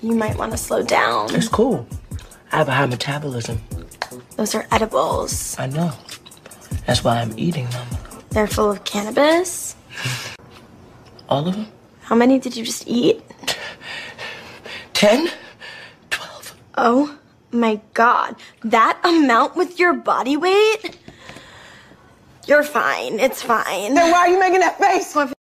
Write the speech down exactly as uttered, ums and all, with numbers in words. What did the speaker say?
You might want to slow down. It's cool. I have a high metabolism. Those are edibles. I know. That's why I'm eating them. They're full of cannabis? All of them? How many did you just eat? Ten? Twelve. Oh my God. That amount with your body weight? You're fine. It's fine. Then why are you making that face?